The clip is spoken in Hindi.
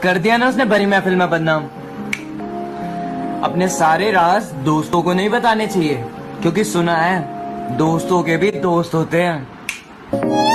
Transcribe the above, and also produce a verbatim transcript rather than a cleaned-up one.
कर दिया ना उसने भरी महफिल में बदनाम। अपने सारे राज दोस्तों को नहीं बताने चाहिए, क्योंकि सुना है दोस्तों के भी दोस्त होते हैं।